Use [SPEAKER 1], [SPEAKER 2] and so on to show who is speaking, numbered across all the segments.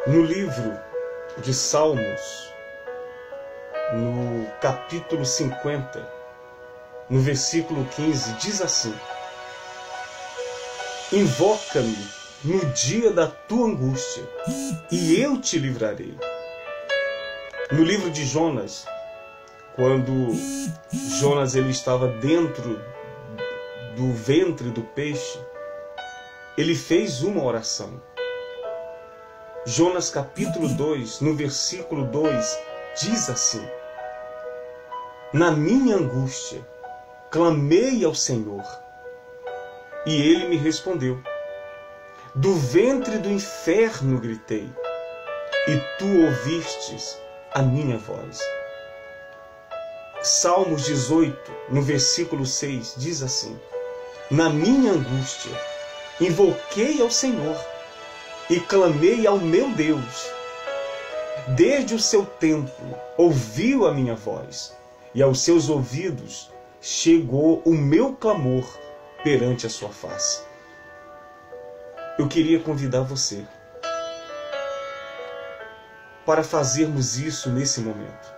[SPEAKER 1] No livro de Salmos, no capítulo 50, no versículo 15, diz assim: invoca-me no dia da tua angústia, e eu te livrarei. No livro de Jonas, quando Jonas ele estava dentro do ventre do peixe, ele fez uma oração. Jonas capítulo 2, no versículo 2, diz assim: na minha angústia, clamei ao Senhor, e Ele me respondeu. Do ventre do inferno gritei, e tu ouvistes a minha voz. Salmos 18, no versículo 6, diz assim: na minha angústia, invoquei ao Senhor, e clamei ao meu Deus. Desde o seu templo ouviu a minha voz, e aos seus ouvidos chegou o meu clamor perante a sua face. Eu queria convidar você para fazermos isso nesse momento.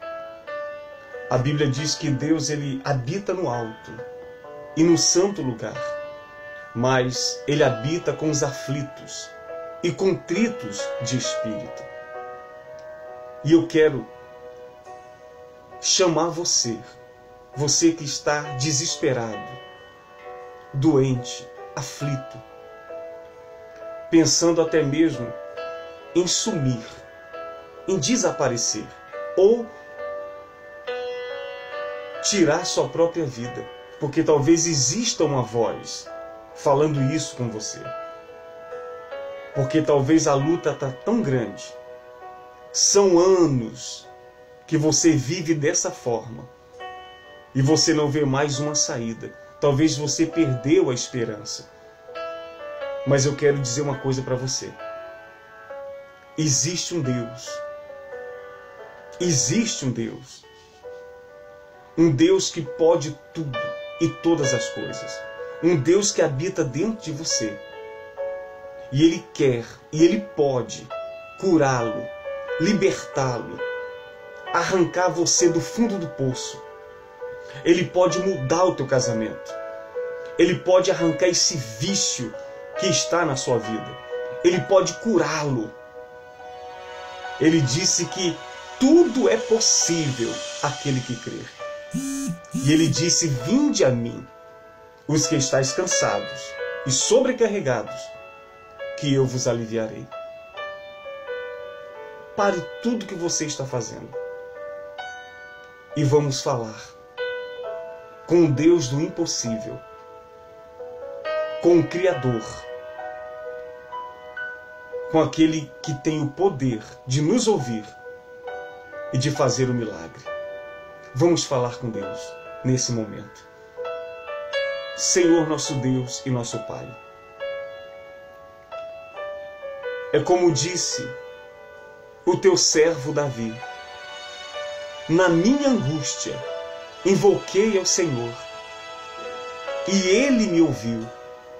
[SPEAKER 1] A Bíblia diz que Deus ele habita no alto e no santo lugar, mas Ele habita com os aflitos e contritos de espírito. E eu quero chamar você que está desesperado, doente, aflito, pensando até mesmo em sumir, em desaparecer, ou tirar sua própria vida, porque talvez exista uma voz falando isso com você. Porque talvez a luta está tão grande, são anos que você vive dessa forma, e você não vê mais uma saída. Talvez você perdeu a esperança. Mas eu quero dizer uma coisa para você. Existe um Deus. Existe um Deus. Um Deus que pode tudo e todas as coisas. Um Deus que habita dentro de você. E Ele quer, e Ele pode curá-lo, libertá-lo, arrancar você do fundo do poço. Ele pode mudar o teu casamento. Ele pode arrancar esse vício que está na sua vida. Ele pode curá-lo. Ele disse que tudo é possível àquele que crer. E Ele disse: vinde a mim, os que estáis cansados e sobrecarregados, que eu vos aliviarei. Pare tudo que você está fazendo e vamos falar com o Deus do impossível, com o Criador, com aquele que tem o poder de nos ouvir e de fazer o milagre. Vamos falar com Deus nesse momento. Senhor nosso Deus e nosso Pai, é como disse o teu servo Davi: na minha angústia invoquei ao Senhor, e Ele me ouviu.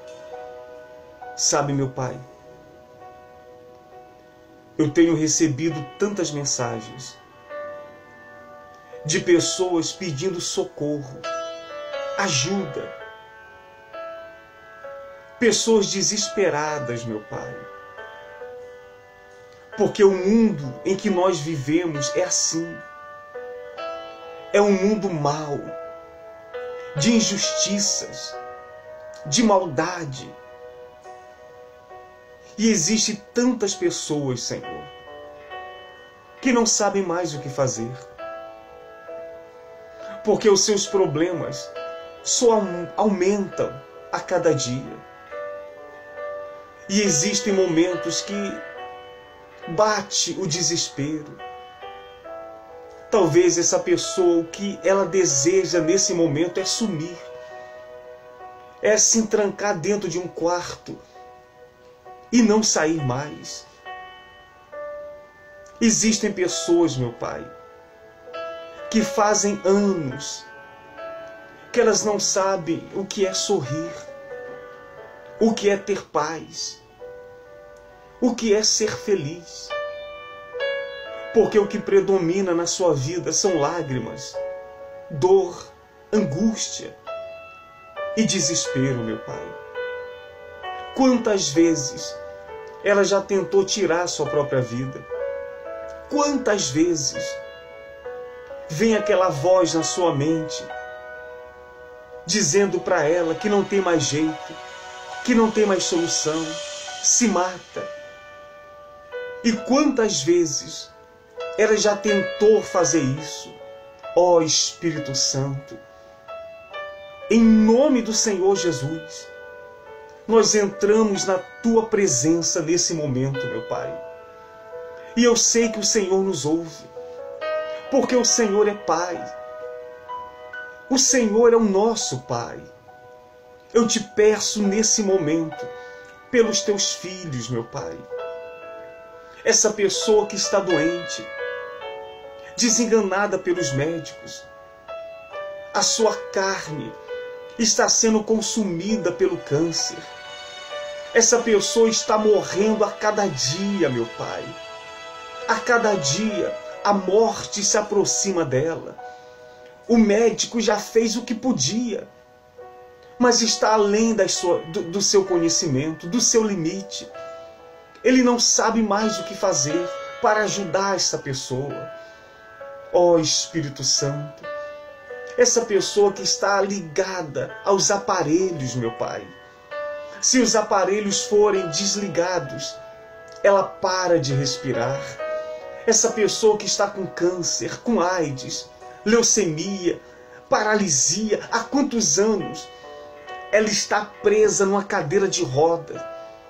[SPEAKER 1] Sabe, meu Pai, eu tenho recebido tantas mensagens de pessoas pedindo socorro, ajuda. Pessoas desesperadas, meu Pai. Porque o mundo em que nós vivemos é assim. É um mundo mau, de injustiças, de maldade. E existem tantas pessoas, Senhor, que não sabem mais o que fazer. Porque os seus problemas só aumentam a cada dia. E existem momentos que bate o desespero. Talvez essa pessoa, o que ela deseja nesse momento é sumir. É se trancar dentro de um quarto e não sair mais. Existem pessoas, meu Pai, que fazem anos que elas não sabem o que é sorrir, o que é ter paz. o que é ser feliz. Porque o que predomina na sua vida são lágrimas, dor, angústia e desespero, meu Pai. Quantas vezes ela já tentou tirar a sua própria vida? Quantas vezes vem aquela voz na sua mente dizendo para ela que não tem mais jeito, que não tem mais solução, se mata. E quantas vezes ela já tentou fazer isso? Ó Espírito Santo, em nome do Senhor Jesus, nós entramos na Tua presença nesse momento, meu Pai. E eu sei que o Senhor nos ouve, porque o Senhor é Pai. O Senhor é o nosso Pai. Eu te peço nesse momento, pelos Teus filhos, meu Pai. Essa pessoa que está doente, desenganada pelos médicos, a sua carne está sendo consumida pelo câncer. Essa pessoa está morrendo a cada dia, meu Pai. A cada dia a morte se aproxima dela. O médico já fez o que podia, mas está além do seu conhecimento, do seu limite. Ele não sabe mais o que fazer para ajudar essa pessoa. Ó Espírito Santo, essa pessoa que está ligada aos aparelhos, meu Pai. Se os aparelhos forem desligados, ela para de respirar. Essa pessoa que está com câncer, com AIDS, leucemia, paralisia, há quantos anos ela está presa numa cadeira de roda?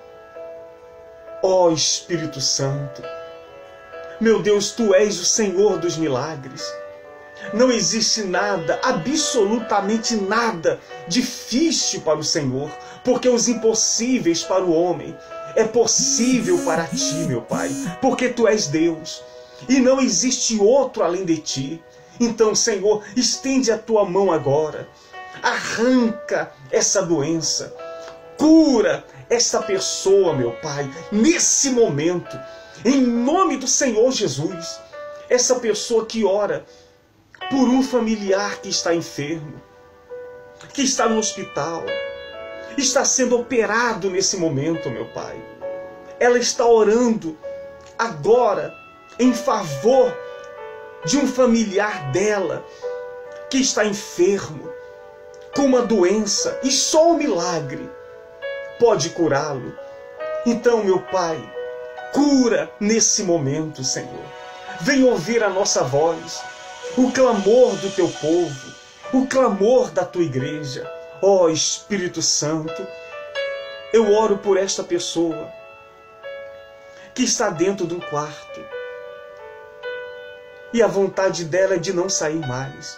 [SPEAKER 1] Ó Espírito Santo, meu Deus, Tu és o Senhor dos milagres. Não existe nada, absolutamente nada difícil para o Senhor, porque os impossíveis para o homem é possível para Ti, meu Pai, porque Tu és Deus e não existe outro além de Ti. Então, Senhor, estende a Tua mão agora, arranca essa doença, cura essa pessoa, meu Pai, nesse momento, em nome do Senhor Jesus. Essa pessoa que ora por um familiar que está enfermo, que está no hospital, está sendo operado nesse momento, meu Pai. Ela está orando agora em favor de um familiar dela que está enfermo, com uma doença, e só o milagre pode curá-lo. Então, meu Pai, cura nesse momento, Senhor. Vem ouvir a nossa voz, o clamor do Teu povo, o clamor da Tua igreja. Ó Espírito Santo, eu oro por esta pessoa que está dentro de um quarto e a vontade dela é de não sair mais.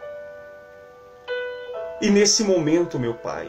[SPEAKER 1] E nesse momento, meu Pai,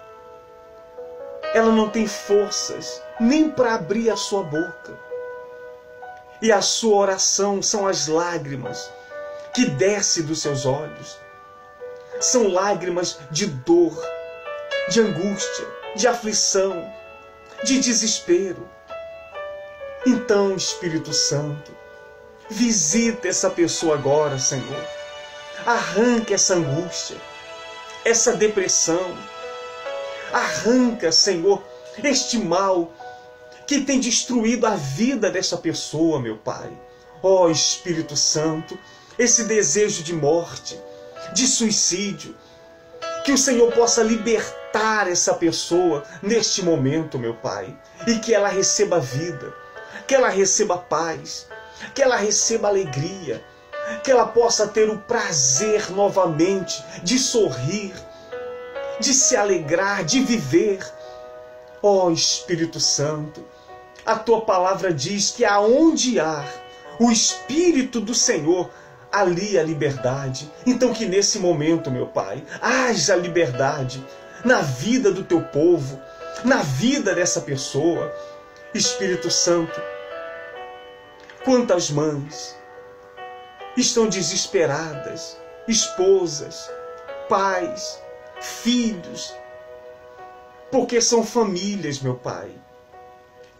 [SPEAKER 1] ela não tem forças nem para abrir a sua boca. E a sua oração são as lágrimas que descem dos seus olhos. São lágrimas de dor, de angústia, de aflição, de desespero. Então, Espírito Santo, visita essa pessoa agora, Senhor. Arranca essa angústia, essa depressão. Arranca, Senhor, este mal que tem destruído a vida dessa pessoa, meu Pai. Ó Espírito Santo, esse desejo de morte, de suicídio, que o Senhor possa libertar essa pessoa neste momento, meu Pai, e que ela receba vida, que ela receba paz, que ela receba alegria, que ela possa ter o prazer novamente de sorrir, de se alegrar, de viver. Ó Espírito Santo, a Tua palavra diz que aonde há o Espírito do Senhor, ali a liberdade. Então que nesse momento, meu Pai, haja liberdade na vida do Teu povo, na vida dessa pessoa. Espírito Santo, quantas mães estão desesperadas, esposas, pais, filhos, porque são famílias, meu Pai,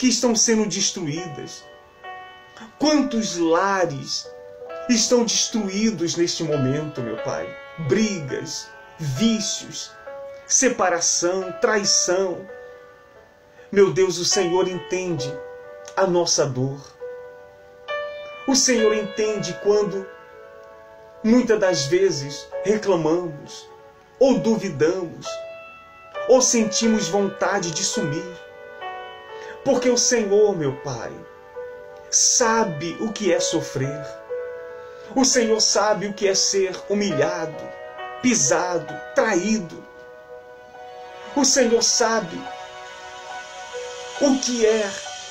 [SPEAKER 1] que estão sendo destruídas. Quantos lares estão destruídos neste momento, meu Pai? Brigas, vícios, separação, traição. Meu Deus, o Senhor entende a nossa dor. O Senhor entende quando muitas das vezes reclamamos, ou duvidamos, ou sentimos vontade de sumir. Porque o Senhor, meu Pai, sabe o que é sofrer. O Senhor sabe o que é ser humilhado, pisado, traído. O Senhor sabe o que é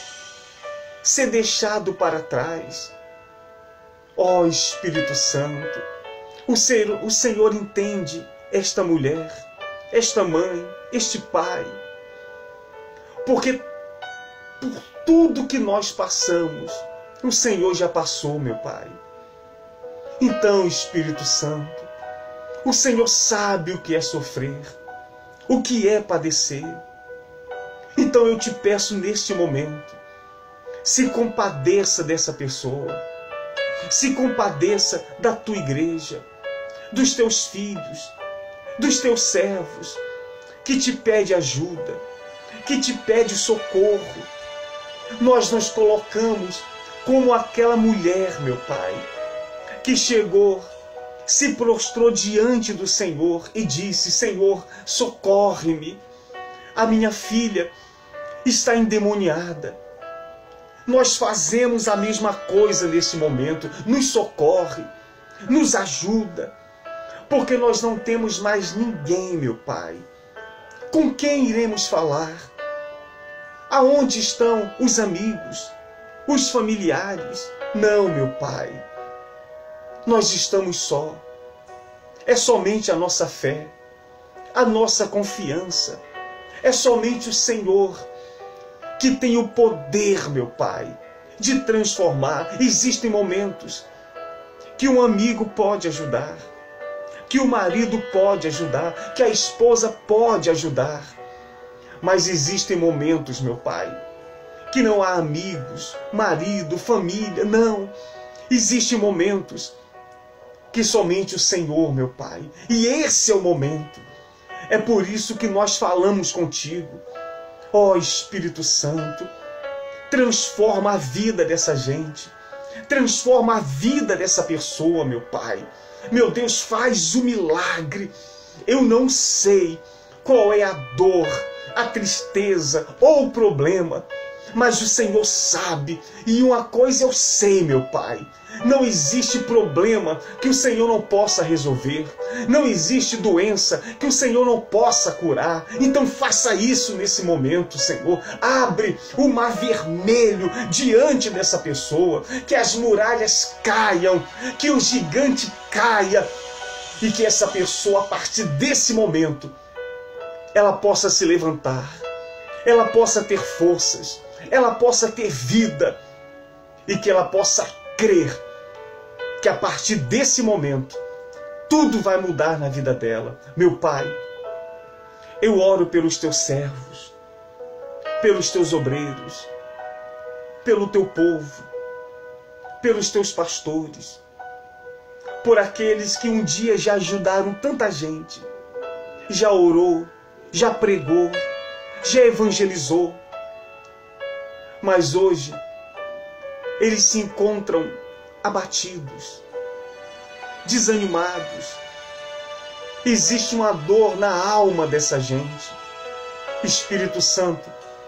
[SPEAKER 1] ser deixado para trás. Ó Espírito Santo, o Senhor entende esta mulher, esta mãe, este pai. Porque por tudo que nós passamos, o Senhor já passou, meu Pai. Então, Espírito Santo, o Senhor sabe o que é sofrer, o que é padecer. Então eu te peço neste momento, se compadeça dessa pessoa, se compadeça da tua igreja, dos teus filhos, dos teus servos, que te pede ajuda, que te pede socorro. Nós nos colocamos como aquela mulher, meu Pai, que chegou, se prostrou diante do Senhor e disse: Senhor, socorre-me, a minha filha está endemoniada. Nós fazemos a mesma coisa nesse momento. Nos socorre, nos ajuda, porque nós não temos mais ninguém, meu Pai. Com quem iremos falar? Aonde estão os amigos, os familiares? Não, meu Pai. Nós estamos só. É somente a nossa fé, a nossa confiança. É somente o Senhor que tem o poder, meu Pai, de transformar. Existem momentos que um amigo pode ajudar, que o marido pode ajudar, que a esposa pode ajudar. Mas existem momentos, meu Pai, que não há amigos, marido, família, não. Existem momentos que somente o Senhor, meu Pai. E esse é o momento. É por isso que nós falamos contigo. Ó Espírito Santo, transforma a vida dessa gente. Transforma a vida dessa pessoa, meu Pai. Meu Deus, faz o milagre. Eu não sei qual é a dor, a tristeza ou o problema, mas o Senhor sabe. E uma coisa eu sei, meu Pai: não existe problema que o Senhor não possa resolver. Não existe doença que o Senhor não possa curar. Então faça isso nesse momento, Senhor. Abre o mar vermelho diante dessa pessoa. Que as muralhas caiam, que o gigante caia. E que essa pessoa, a partir desse momento, ela possa se levantar. Ela possa ter forças. Ela possa ter vida. E que ela possa crer que a partir desse momento tudo vai mudar na vida dela. Meu Pai, eu oro pelos teus servos, pelos teus obreiros, pelo teu povo, pelos teus pastores, por aqueles que um dia já ajudaram tanta gente, já orou, já pregou, já evangelizou, mas hoje eles se encontram abatidos, desanimados. Existe uma dor na alma dessa gente. Espírito Santo,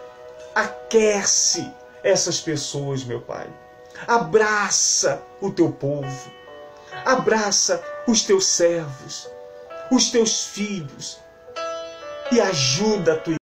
[SPEAKER 1] aquece essas pessoas, meu Pai. Abraça o teu povo. Abraça os teus servos, os teus filhos, e ajuda a tua